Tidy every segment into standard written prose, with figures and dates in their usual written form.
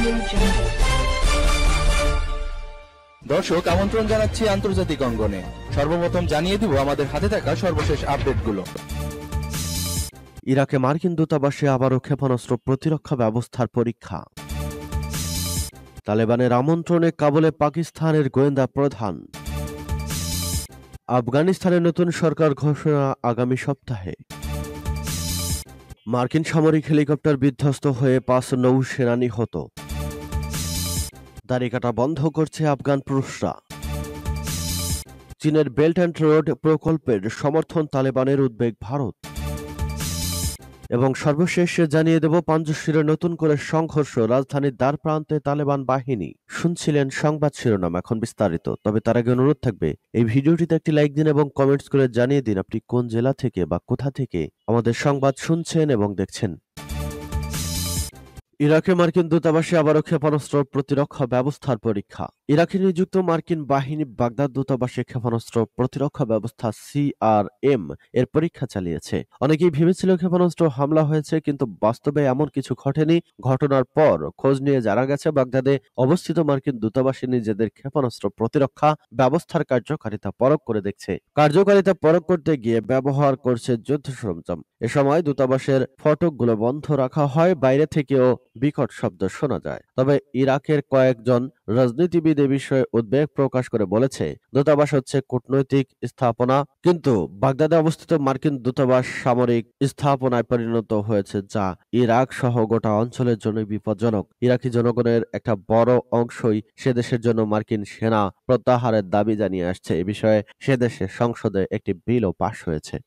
দর্শক আমন্ত্রণ জানাচ্ছি আন্তর্জাতিক অঙ্গনে। সর্বপ্রথম জানিয়ে দিব আমাদের হাতে থাকা সর্বশেষ আপডেটগুলো। ইরাকে মার্কিন দূতাবাসে আবারও ক্ষেপণাস্ত্র প্রতিরক্ষা ব্যবস্থার পরীক্ষা। তালেবানের আমন্ত্রণে কাবুলে পাকিস্তানের গোয়েন্দা প্রধান। আফগানিস্তানে নতুন সরকার ঘোষণা আগামী সপ্তাহে। মার্কিন সামরিক হেলিকপ্টার বিধ্বস্ত হয়ে 5 নৌসেনা নিহত। দাড়ি কাটা বন্ধ করছে আফগান পুরুষরা। চীনের বেল্ট অ্যান্ড রোড প্রকল্পের সমর্থন তালেবানের উদ্বেগ ভারত। এবং সর্বশেষ জানিয়ে দেব পঞ্চশীরে নতুন করে সংঘর্ষ, রাজধানীর দ্বার প্রান্তে তালেবান বাহিনী। শুনছিলেন সংবাদ শিরোনাম, এখন বিস্তারিত। তবে তার আগে অনুরোধ থাকবে এই ভিডিওটিতে একটি লাইক দিন এবং কমেন্টস করে জানিয়ে দিন আপনি কোন জেলা থেকে বা কোথা থেকে আমাদের সংবাদ শুনছেন এবং দেখছেন। ইরাকে মার্কিন দূতাবাসে আবারও ক্ষেপণাস্ত্র প্রতিরক্ষা ব্যবস্থার পরীক্ষা। ইরাকে নিযুক্ত মার্কিন বাহিনী বাগদাদ দূতাবাসে ক্ষেপণাস্ত্র প্রতিরক্ষা ব্যবস্থা CRM এর পরীক্ষা চালিয়েছে। অনেকেই ভেবেছিল ক্ষেপণাস্ত্র হামলা হয়েছে, কিন্তু বাস্তবে এমন কিছু ঘটেনি। ঘটনার পর খোঁজ নিয়ে জানা গেছে বাগদাদে অবস্থিত মার্কিন দূতাবাসী নিজেদের ক্ষেপণাস্ত্র প্রতিরক্ষা ব্যবস্থার কার্যকারিতা পরখ করে দেখছে। কার্যকারিতা পরখ করতে গিয়ে ব্যবহার করছে যুদ্ধ সরঞ্জাম। এ সময় দূতাবাসের ফটকগুলো বন্ধ রাখা হয়, বাইরে থেকেও বিকট শব্দ শোনা যায়। তবে ইরাকের কয়েকজন রাজনীতিবিদ এ বিষয়ে উদ্বেগ প্রকাশ করে বলেছে, দূতাবাস হচ্ছে কূটনৈতিক স্থাপনা, কিন্তু বাগদাদে অবস্থিত মার্কিন দূতাবাস সামরিক স্থাপনায় পরিণত হয়েছে, যা ইরাক সহ গোটা অঞ্চলের জন্য বিপজ্জনক। ইরাকি জনগণের একটা বড় অংশই সে দেশের জন্য মার্কিন সেনা প্রত্যাহারের দাবি জানিয়ে আসছে। এ বিষয়ে সে দেশের সংসদে একটি বিলও পাশ হয়েছে।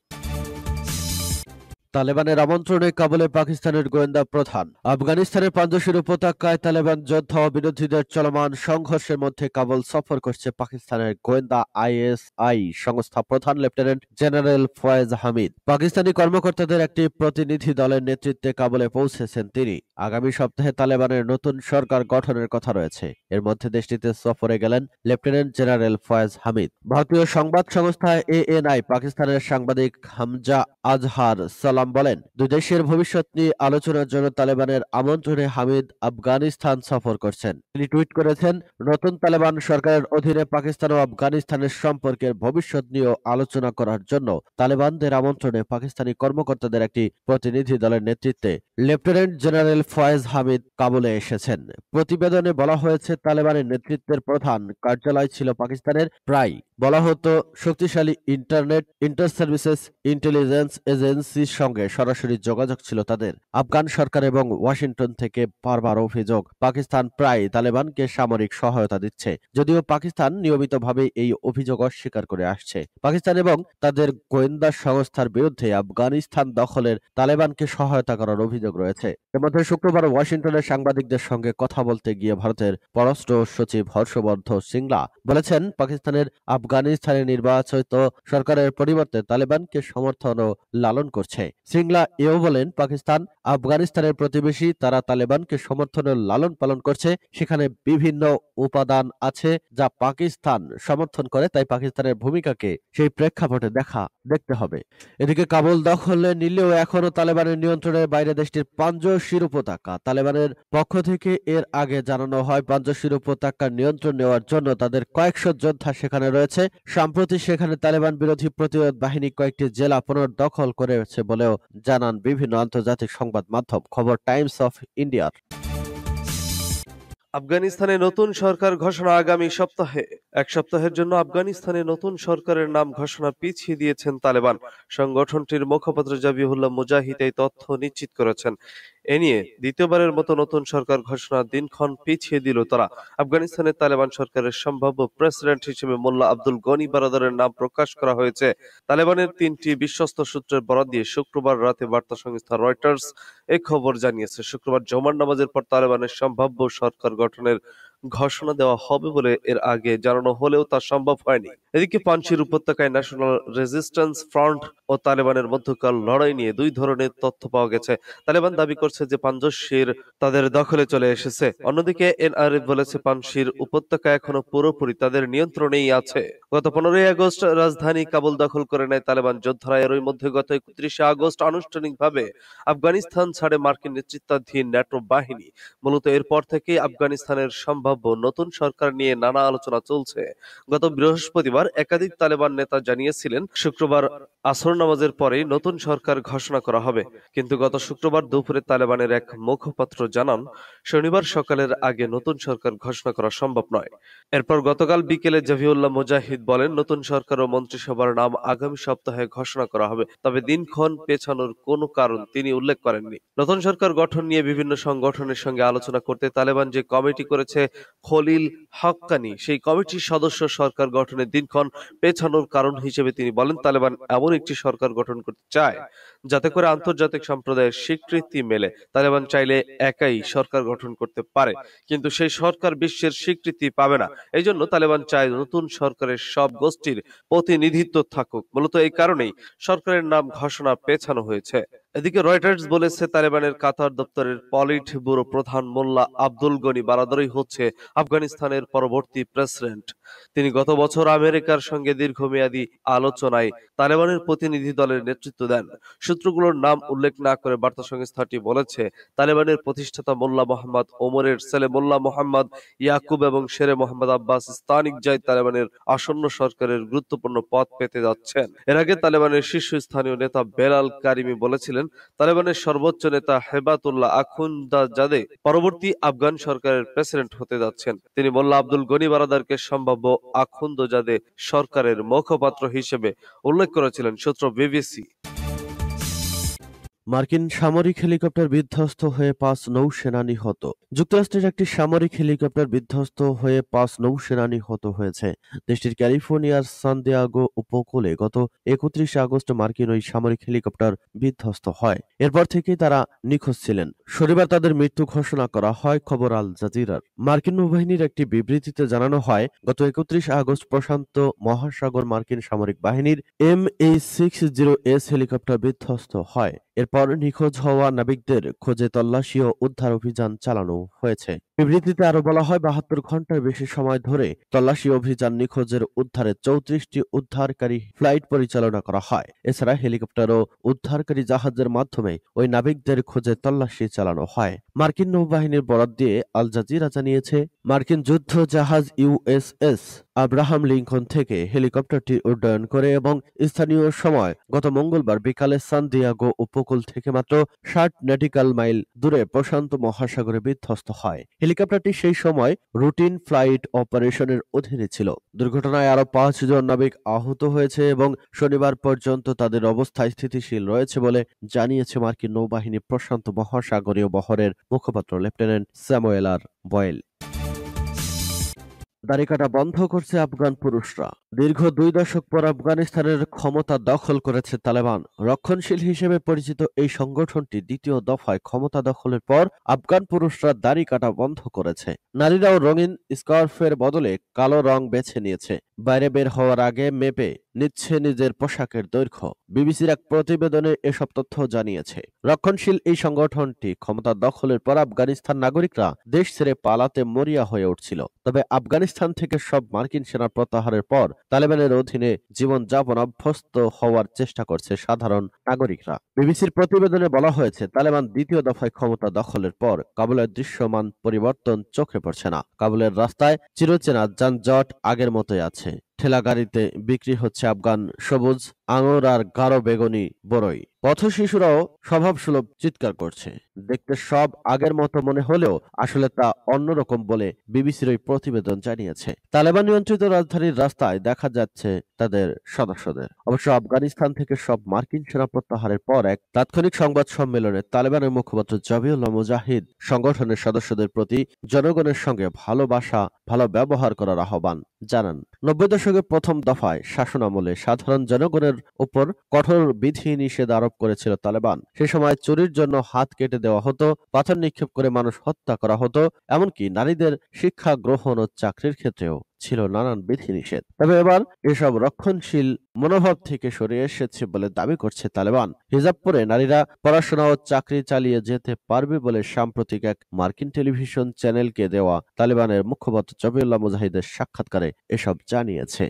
তালেবানের আমন্ত্রণে কাবুলে পাকিস্তানের গোয়েন্দা প্রধান। আফগানিস্তানের পঞ্চশীর উপত্যকায় তালেবান যোদ্ধা ও বিরোধীদের চলমান সংঘর্ষের মধ্যে কাবুল সফর করছে পাকিস্তানের গোয়েন্দা ISI সংস্থা প্রধান লেফটেন্যান্ট জেনারেল ফয়েজ হামিদ। পাকিস্তানি কর্মকর্তাদের একটি প্রতিনিধি দলের নেতৃত্বে কাবুলে পৌঁছেছেন তিনি। আগামী সপ্তাহে তালেবানের নতুন সরকার গঠনের কথা রয়েছে। এর মধ্যে দেশটিতে সফরে গেলেন লেফটেন্যান্ট জেনারেল ফয়েজ হামিদ। ভারতীয় সংবাদ সংস্থা ANI পাকিস্তানের সাংবাদিক হামজা আজহার বলেন, দুই দেশের ভবিষ্যৎ নিয়ে আলোচনার জন্য তালেবানের আমন্ত্রণে হামিদ আফগানিস্তান সফর করছেন। তিনি টুইট করেছেন, নতুন তালেবান সরকারের অধীনে পাকিস্তান ও আফগানিস্তানের সম্পর্কের ভবিষ্যৎ নিয়ে আলোচনা করার জন্য তালেবানদের আমন্ত্রণে পাকিস্তানি কর্মকর্তাদের একটি প্রতিনিধি দলের নেতৃত্বে লেফটেন্যান্ট জেনারেল ফয়েজ হামিদ কাবুলে এসেছেন। প্রতিবেদনে বলা হয়েছে, তালেবানের নেতৃত্বের প্রধান কার্যালয় ছিল পাকিস্তানের। প্রায় বলা হতো শক্তিশালী ইন্টারনেট ইন্টারসার্ভিসেস ইন্টেলিজেন্স এজেন্সির সঙ্গে সরাসরি যোগাযোগ ছিল তাদের। আফগান সরকার এবং ওয়াশিংটন থেকে বারবার অভিযোগ, পাকিস্তান প্রায় তালেবানকে সামরিক সহায়তা দিচ্ছে, যদিও পাকিস্তান নিয়মিতভাবে এই অভিযোগ অস্বীকার করে আসছে। পাকিস্তান এবং তাদের গোয়েন্দা সংস্থার বিরুদ্ধে আফগানিস্তান দখলের তালেবানকে সহায়তা করার অভিযোগ রয়েছে। এর মধ্যে শুক্রবার ওয়াশিংটনের সাংবাদিকদের সঙ্গে কথা বলতে গিয়ে ভারতের পররাষ্ট্র সচিব হর্ষবর্ধন শ্রিংলা বলেছেন, পাকিস্তানের আফগানিস্তানে নির্বাচিত সরকারের পরিবর্তে তালেবানকে সমর্থন ও লালন করছে। শ্রিংলা এও বলেন, পাকিস্তান আফগানিস্তানের প্রতিবেশী, তারা তালেবানকে সমর্থন ও লালন পালন করছে। সেখানে বিভিন্ন উপাদান আছে যা পাকিস্তান সমর্থন করে, তাই পাকিস্তানের ভূমিকাকে সেই প্রেক্ষাপটে দেখতে হবে। এদিকে কাবুল দখলে নিলেও এখনো তালেবানের নিয়ন্ত্রণের বাইরে দেশটির পঞ্চশীর উপত্যকা। তালেবানের পক্ষ থেকে এর আগে জানানো হয়, পঞ্চশীর উপত্যকার নিয়ন্ত্রণ নেওয়ার জন্য তাদের কয়েকশো যোদ্ধা সেখানে রয়েছে। সম্প্রতি সেখানে তালেবান বিরোধী প্রতিরোধ বাহিনী কয়েকটি জেলা পুনর্দখল করেছে বলেও জানান বিভিন্ন আন্তর্জাতিক সংবাদ মাধ্যম। খবর টাইমস অফ ইন্ডিয়ার। আফগানিস্তানে নতুন সরকার ঘোষণা আগামী সপ্তাহে। এক সপ্তাহের জন্য আফগানিস্তানে নতুন সরকারের নাম ঘোষণা পিছিয়ে দিয়েছেন তালেবান। সংগঠনটির মুখপাত্র জাবিহুল্লাহ মুজাহিদ এই তথ্য নিশ্চিত করেছেন। এ নিয়ে দ্বিতীয়বারের মতো নতুন সরকার ঘোষণার দিনক্ষণ পিছিয়ে দিল তারা। আফগানিস্তানের তালেবান সরকারের সম্ভাব্য প্রেসিডেন্ট হিসেবে মোল্লা আব্দুল গনি বারাদারের নাম প্রকাশ করা হয়েছে। তালেবানের 3টি বিশ্বস্ত সূত্রের বরাত দিয়ে শুক্রবার রাতে বার্তা সংস্থা রয়টার্স এই খবর জানিয়েছে। শুক্রবার জুমার নামাজের পর তালেবানের সম্ভাব্য সরকার গঠনের ঘোষণা দেওয়া হবে বলে এর আগে জানানো হলেও তা সম্ভব হয়নি। এদিকে পাঞ্শির উপত্যকায় ন্যাশনাল রেজিস্ট্যান্স ফ্রন্ট ও তালেবানের মধ্যকার লড়াই নিয়ে দুই ধরনের তথ্য পাওয়া গেছে। তালেবান দাবি করছে যে পাঞ্জশির তাদের দখলে চলে এসেছে। অন্যদিকে এনআরএফ বলেছে পাঞ্শির উপত্যকা এখনো পুরোপুরি তাদের নিয়ন্ত্রণেই আছে। গত 15ই আগস্ট রাজধানী কাবুল দখল করে নেয় তালেবান যোদ্ধারা। এরই মধ্যে গত 31শে আগস্ট আনুষ্ঠানিকভাবে আফগানিস্তান ছাড়ে মার্কিন নেতৃত্বাধীন ন্যাটো বাহিনী। মূলত এরপর থেকেই আফগানিস্তানের সম্ভাব্য নতুন সরকার নিয়ে নানা আলোচনা চলছে। গত বৃহস্পতিবার একাধিক তালেবান নেতা জানিয়েছিলেন শুক্রবার আসর নামাজের পরেই নতুন সরকার ঘোষণা করা হবে। কিন্তু গত শুক্রবার দুপুরে তালেবানের এক মুখপাত্র জানান শনিবার সকালের আগে নতুন সরকার ঘোষণা করা সম্ভব নয়। এরপর গতকাল বিকেলে জাবিউল্লাহ মুজাহিদ বলেন নতুন সরকার ও মন্ত্রিসভার নাম আগামী সপ্তাহে ঘোষণা করা হবে, তবে দিনক্ষণ পেছানোর কোনো কারণ তিনি উল্লেখ করেননি। নতুন সরকার গঠন নিয়ে বিভিন্ন সংগঠনের সঙ্গে আলোচনা করতে তালেবান যে কমিটি করেছে খলিল হাক্কানি, সেই কমিটির সদস্য সরকার গঠনের দিনক্ষণ পেছানোর কারণ হিসেবে তিনি বলেন তালেবান এমন একটি সরকার গঠন করতে চায় যাতে করে আন্তর্জাতিক সম্প্রদায়ের স্বীকৃতি মেলে। তালেবান চাইলে একাই সরকার গঠন করতে পারে, কিন্তু সেই সরকার বিশ্বের স্বীকৃতি পাবে না। এই জন্য তালেবান চায় নতুন সরকারের সব গোষ্ঠীর প্রতিনিধিত্ব থাকুক। মূলত এই কারণেই সরকারের নাম ঘোষণা পেছানো হয়েছে। এদিকে রয়টার্স বলেছে তালেবানের কাতার দপ্তরের পলিট ব্যুরো প্রধান মোল্লা আব্দুল গনি বারাদারই হচ্ছে আফগানিস্তানের পরবর্তী প্রেসিডেন্ট। তিনি গত বছর আমেরিকার সঙ্গে দীর্ঘমেয়াদী আলোচনায় তালেবানের প্রতিনিধি দলের নেতৃত্ব দেন। সূত্রগুলোর নাম উল্লেখ না করে বার্তা সংস্থাটি বলেছে তালেবানের প্রতিষ্ঠাতা মোল্লা মোহাম্মদ ওমরের ছেলে মোল্লা মোহাম্মদ ইয়াকুব এবং শেরে মোহাম্মদ আব্বাস স্তানিকজাই তালেবানের আসন্ন সরকারের গুরুত্বপূর্ণ পদ পেতে যাচ্ছেন। এর আগে তালেবানের শীর্ষস্থানীয় নেতা বেলাল কারিমি বলেছিলেন তালেবানের সর্বোচ্চ নেতা হেবাতুল্লাহ আখুন্দাজাদে পরবর্তী আফগান সরকারের প্রেসিডেন্ট হতে যাচ্ছেন। তিনি মোল্লা আব্দুল গনি বারাদারকে সম্ভাব্য আখুন্দজাদে সরকারের মুখপাত্র হিসেবে উল্লেখ করেছিলেন, সূত্র বিবিসি। মার্কিন সামরিক হেলিকপ্টার বিধ্বস্ত হয়ে 5 নৌসেনা নিহত। যুক্তরাষ্ট্রের একটি সামরিক হেলিকপ্টার বিধ্বস্ত হয়ে 5 নৌসেনা নিহত হয়েছে। দেশটির ক্যালিফোর্নিয়ার সান দিয়েগো উপকূলে গত 31 আগস্ট মার্কিন ওই সামরিক হেলিকপ্টার বিধ্বস্ত হয়। এরপর থেকেই তারা নিখোঁজ ছিলেন। শনিবার তাদের মৃত্যু ঘোষণা করা হয় খবর আল জাজিরার। মার্কিন নৌবাহিনীর একটি বিবৃতিতে জানানো হয় গত 31 আগস্ট প্রশান্ত মহাসাগর মার্কিন সামরিক বাহিনীর MH-60S হেলিকপ্টার বিধ্বস্ত হয়। এরপর নিখোঁজ হওয়া নাবিকদের খোঁজে তল্লাশি ও উদ্ধার অভিযান চালানো হয়েছে। বিবৃতিতে আরো বলা হয় 72 ঘন্টার বেশি সময় ধরে তল্লাশি অভিযান, নিখোঁজের উদ্ধারে 34টি উদ্ধারকারী ফ্লাইট পরিচালনা করা হয়। এছাড়া হেলিকপ্টার ও উদ্ধারকারী জাহাজের মাধ্যমে ওই নাবিকদের খোঁজে তল্লাশি চালানো হয়। মার্কিন নৌবাহিনীর বরাত দিয়ে আল জাজিরা জানিয়েছে মার্কিন যুদ্ধ জাহাজ USS আব্রাহাম লিঙ্কন থেকে হেলিকপ্টারটি উড্ডয়ন করে এবং স্থানীয় সময় গত মঙ্গলবার বিকালে সান দিয়েগো উপকূল থেকে মাত্র 60 নটিক্যাল মাইল দূরে প্রশান্ত মহাসাগরে বিধ্বস্ত হয়। হেলিকপ্টারটি সেই সময় রুটিন ফ্লাইট অপারেশনের অধীনে ছিল। দুর্ঘটনায় আরো 5 জন নাবিক আহত হয়েছে এবং শনিবার পর্যন্ত তাদের অবস্থা স্থিতিশীল রয়েছে বলে জানিয়েছে মার্কিন নৌবাহিনী প্রশান্ত মহাসাগরীয় বহরের মুখপাত্র লেফটেন্যান্ট স্যামুয়েল আর বয়েল। দাড়ি কাটা বন্ধ করছে আফগান পুরুষরা। দীর্ঘ 2 দশক পর আফগানিস্তানের ক্ষমতা দখল করেছে তালেবান। রক্ষণশীল হিসেবে পরিচিত এই সংগঠনটি দ্বিতীয় দফায় ক্ষমতা দখলের পর আফগান পুরুষরা দাড়ি কাটা বন্ধ করেছে। নারীরাও রঙিন স্কার্ফের বদলে কালো রং বেছে নিয়েছে। বাইরে বের হওয়ার আগে মেপে নিচ্ছে নিজের পোশাকের দৈর্ঘ্য। বিবিসির এক প্রতিবেদনে এসব তথ্য জানিয়েছে। রক্ষণশীল এই সংগঠনটি ক্ষমতা দখলের পর আফগানিস্তান নাগরিকরা দেশ ছেড়ে পালাতে মরিয়া হয়ে উঠছিল। তবে আফগানিস্তান থেকে সব মার্কিন সেনা প্রত্যাহারের পর তালেবানের অধীনে জীবনযাপন অভ্যস্ত হওয়ার চেষ্টা করছে সাধারণ নাগরিকরা। বিবিসির প্রতিবেদনে বলা হয়েছে তালেবান দ্বিতীয় দফায় ক্ষমতা দখলের পর কাবুলের দৃশ্যমান পরিবর্তন চোখে পড়ছে না। কাবুলের রাস্তায় চিরচেনা যানজট আগের মতোই আছে। ঠেলা গাড়িতে বিক্রি হচ্ছে আফগান সবুজ আঙুর আর গাঢ় বেগুনি বড়ই। পথ শিশুরাও স্বভাবসুলভ চিৎকার করছে। দেখতে সব আগের মতো মনে হলেও আসলে তা অন্যরকম বলে বিবিসির ওই প্রতিবেদন জানিয়েছে। তালেবান নিয়ন্ত্রিত রাজধানীর রাস্তায় দেখা যাচ্ছে তাদের সদস্যদের। অবশ্য আফগানিস্তান থেকে সব মার্কিন সেনা প্রত্যাহারের পর এক তাৎক্ষণিক সংবাদ সম্মেলনে তালেবানের মুখপাত্র জাবিউল্লাহ মুজাহিদ সংগঠনের সদস্যদের প্রতি জনগণের সঙ্গে ভালো ব্যবহার করার আহ্বান জানান। 90 দশকের প্রথম দফায় শাসনামলে সাধারণ জনগণের উপর কঠোর বিধিনিষেধ আরোপ করেছিল তালেবান। সে সময় চুরির জন্য হাত কেটে দেওয়া হতো, পাথর নিক্ষেপ করে মানুষ হত্যা করা হতো, এমনকি নারীদের শিক্ষা গ্রহণ ও চাকরির ক্ষেত্রেও ছিল নানান বিধিনিষেধ। তবে এবার এসব রক্ষণশীল মনোভাব থেকে সরে এসেছে বলে দাবি করছে তালেবান। হিজাব পরে নারীরা পড়াশোনা ও চাকরি চালিয়ে যেতে পারবে বলে সাম্প্রতিক এক মার্কিন টেলিভিশন চ্যানেলকে দেওয়া তালেবানের মুখপাত্র জবিউল্লাহ মুজাহিদের সাক্ষাৎকারে এসব জানিয়েছে।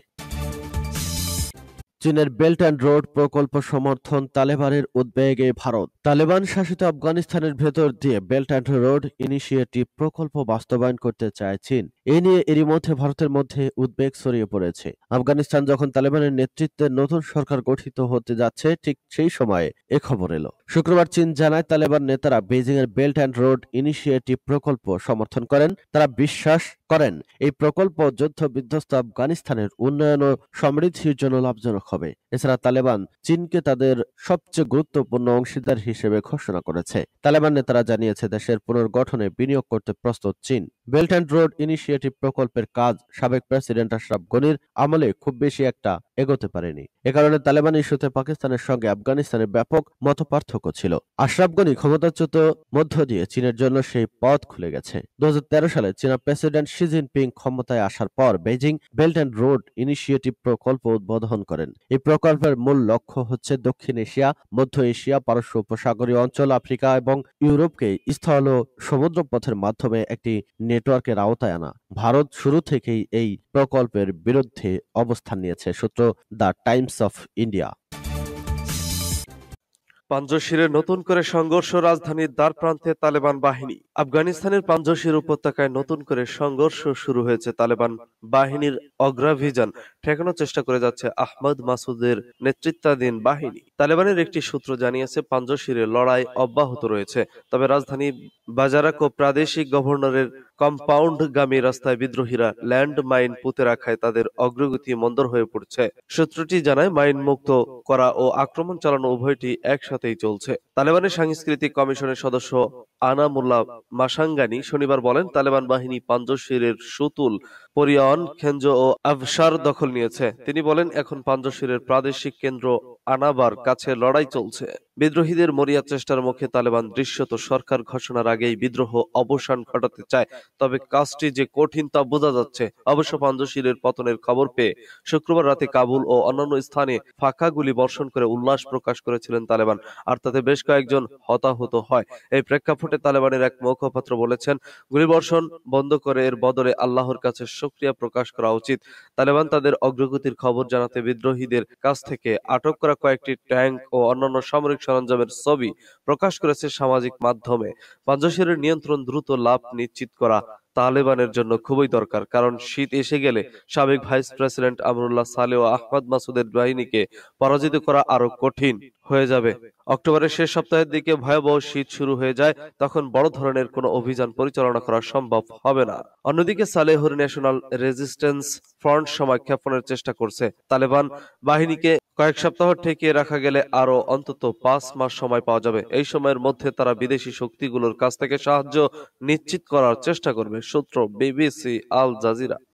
চীনের বেল্ট অ্যান্ড রোড প্রকল্প সমর্থন তালেবানের উদ্বেগে ভারত। তালেবান শাসিত আফগানিস্তানের ভেতর দিয়ে বেল্ট অ্যান্ড রোড ইনিশিয়েটিভ প্রকল্প বাস্তবায়ন করতে চায় চীন। এ নিয়ে এরই মধ্যে ভারতের মধ্যে উদ্বেগ ছড়িয়ে পড়েছে। আফগানিস্তান যখন তালেবানের নেতৃত্বে নতুন সরকার গঠিত হতে যাচ্ছে, ঠিক সেই সময়ে এ খবর এলো। শুক্রবার চীন জানায় তালেবান নেতারা বেজিং এর বেল্ট অ্যান্ড রোড ইনিশিয়েটিভ প্রকল্প সমর্থন করেন। তারা বিশ্বাস করেন এই প্রকল্প যুদ্ধ বিধ্বস্ত আফগানিস্তানের উন্নয়ন ও সমৃদ্ধির জন্য লাভজনক হবে। এছাড়া তালেবান চীনকে তাদের সবচেয়ে গুরুত্বপূর্ণ অংশীদার হিসেবে ঘোষণা করেছে। তালেবান নেতারা জানিয়েছে দেশের পুনর্গঠনে বিনিয়োগ করতে প্রস্তুত চীন। বেল্ট অ্যান্ড রোড ইনিশিয়েটিভ প্রকল্পের কাজ সাবেক প্রেসিডেন্ট আশরাফ গনির আমলে খুব বেশি একটা এগোতে পারেনি। এ কারণে তালেবান ইস্যুতে পাকিস্তানের সঙ্গে আফগানিস্তানের ব্যাপক মতপার্থক্য ছিল। আশরাফ গনি ক্ষমতাচ্যুত মধ্য দিয়ে চীনের জন্য সেই পথ খুলে গেছে। 2013 সালে চীনা প্রেসিডেন্ট শি জিনপিং ক্ষমতায় আসার পর Beijing belt and road initiative প্রকল্প উদ্বোধন করেন। এই প্রকল্পের মূল লক্ষ্য হচ্ছে দক্ষিণ এশিয়া, মধ্য এশিয়া, পারস্য উপসাগরীয় অঞ্চল, আফ্রিকা এবং ইউরোপকে স্থল ও সমুদ্র পথের মাধ্যমে একটি নেটওয়ার্কের আওতায় আনা। ভারত শুরু থেকেই এই প্রকল্পের বিরুদ্ধে অবস্থান নিয়েছে। সূত্র দ্য টাইমস অফ ইন্ডিয়া। পাঞ্জশিরে নতুন করে সংঘর্ষ, রাজধানীর দ্বারপ্রান্তে তালেবান বাহিনী। আফগানিস্তানের পাঞ্জশির উপত্যকায় নতুন করে সংঘর্ষ শুরু হয়েছে। তালেবান বাহিনীর অগ্রাভিযান ঠেকানোর চেষ্টা করে যাচ্ছে আহমদ মাসুদের নেতৃত্বাধীন বাহিনী। তালেবানের একটি সূত্র জানিয়েছে পাঞ্জশিরে লড়াই অব্যাহত রয়েছে। তবে রাজধানী বাজারাক ও প্রাদেশিক গভর্নরের কম্পাউন্ডগামী রাস্তায় বিদ্রোহীরা ল্যান্ড মাইন পুঁতে রাখায় তাদের অগ্রগতি মন্দর হয়ে পড়ছে। সূত্রটি জানায় মাইন মুক্ত করা ও আক্রমণ চালানো উভয়টি একসাথেই চলছে। তালেবানের সাংস্কৃতিক কমিশনের সদস্য আনামুল্লাহ মাসাঙ্গানি শনিবার বলেন, তালেবান বাহিনী পাঞ্জশিরের সুতুল, পরিয়ন, খেঞ্জ ও আফশার দখল নিয়েছে। তিনি বলেন, এখন পাঞ্জশিরের প্রাদেশিক কেন্দ্র আনাবার কাছে লড়াই চলছে। বিদ্রোহীদের মরিয়া চেষ্টার মুখে তালেবান দৃশ্যত সরকার ঘোষণার আগেই বিদ্রোহ অবসান ঘটাতে চায়। তবে কাজটি যে কঠিন তা বোঝা যাচ্ছে। অবশ্য পাঞ্জশিরের পতনের খবর পেয়ে শুক্রবার রাতে কাবুল ও অন্যান্য স্থানে ফাঁকা গুলি বর্ষণ করে উল্লাস প্রকাশ করেছিলেন তালেবান, আর তাতে বেশ কয়েকজন হতাহত হয়। এই প্রেক্ষাপটে তালেবানের এক মুখপাত্র বলেছেন, গুলিবর্ষণ বন্ধ করে এর বদলে আল্লাহর কাছে শুকরিয়া প্রকাশ করা উচিত। তালেবান তাদের অগ্রগতির খবর জানাতে বিদ্রোহীদের কাছ থেকে আটক করা কয়েকটি ট্যাঙ্ক ও অন্যান্য সামরিক সরঞ্জামের ছবি প্রকাশ করেছে সামাজিক মাধ্যমে। পাঞ্জশিরের নিয়ন্ত্রণ দ্রুত লাভ নিশ্চিত করা তালেবানের জন্য খুবই দরকার, কারণ শীত এসে গেলে সাবেক ভাইস প্রেসিডেন্ট আমরুল্লাহ সালেহ ও আহমদ মাসুদের বাহিনীকে পরাজিত করা আরো কঠিন হয়ে যাবে। অক্টোবরের শেষ সপ্তাহের দিকে ভয়াবহ শীত শুরু হয়ে যায়, তখন বড় ধরনের কোনো অভিযান পরিচালনা করা সম্ভব হবে না। অন্যদিকে সালেহর ন্যাশনাল রেজিস্ট্যান্স ফ্রন্ট সময় ক্ষেপণের চেষ্টা করছে। তালেবান বাহিনীকে কয়েক সপ্তাহ ঠেকিয়ে রাখা গেলে আরো অন্তত 5 মাস সময় পাওয়া যাবে। এই সময়ের মধ্যে তারা বিদেশি শক্তিগুলোর কাছ থেকে সাহায্য নিশ্চিত করার চেষ্টা করবে। সূত্র বিবিসি, আল জাজিরা।